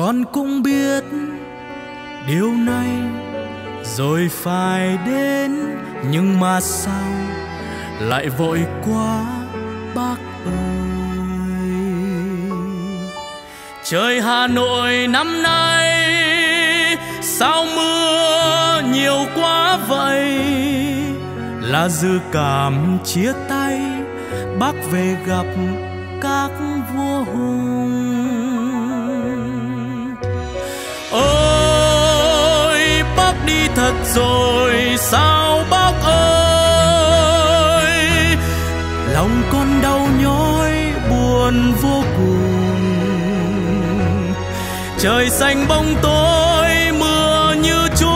con cũng biết điều này rồi phải đến, nhưng mà sao lại vội quá bác ơi. Trời Hà Nội năm nay sao mưa nhiều quá vậy, là dư cảm chia tay bác về gặp các vua hùng. Ôi bác đi thật rồi sao bác ơi, lòng con đau nhói buồn vô cùng. Trời xanh bóng tối mưa như chút,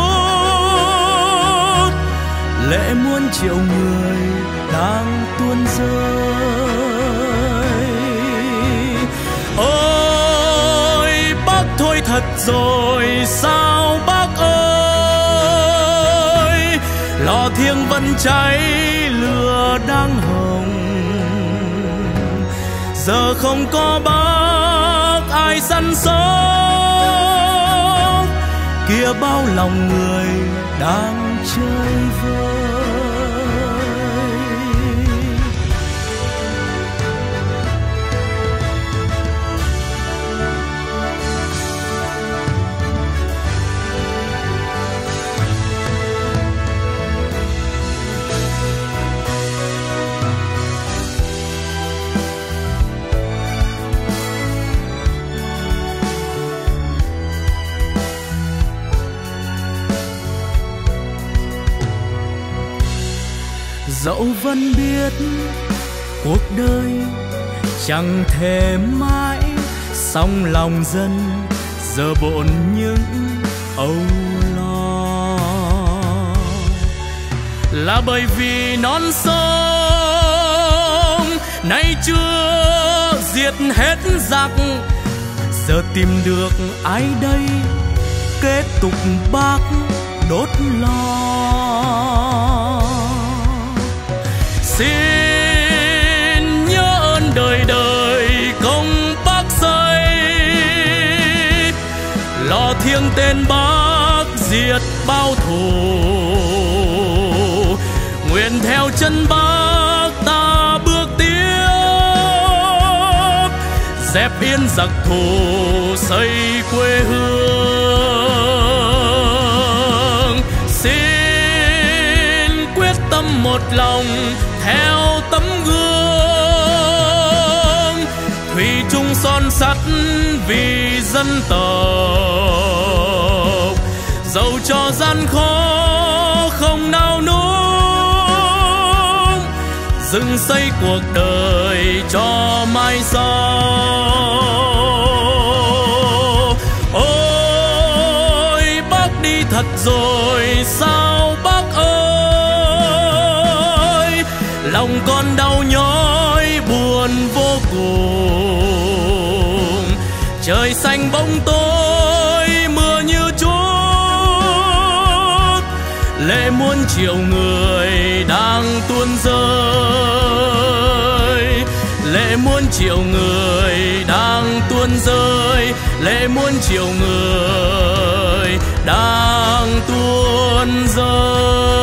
lệ muôn triệu người đang tuôn rơi. Ôi bác thôi thật rồi sao bác ơi, lò thiêng vẫn cháy lửa đang hồng. Giờ không có bác ai săn sóc, kia bao lòng người đang chơi vơi. Dẫu vẫn biết cuộc đời chẳng thể mãi, song lòng dân giờ bộn những âu lo, là bởi vì non sông nay chưa diệt hết giặc. Giờ tìm được ai đây kết tục bác đốt lò. Xin nhớ ơn đời đời công bác xây, lò thiêng tên bác diệt bao thù. Nguyện theo chân bác ta bước tiếp, dẹp yên giặc thù xây quê hương. Xin quyết tâm một lòng theo tấm gương, thủy chung son sắt vì dân tộc. Dẫu cho gian khó không nao núng, dựng xây cuộc đời cho mai sau. Ôi bác đi thật rồi sao bác ơi, lòng con đau nhói buồn vô cùng. Trời xanh bóng tối mưa như chút, lệ muôn triệu người đang tuôn rơi. Lệ muôn triệu người đang tuôn rơi, lệ muôn triệu người đang tuôn rơi.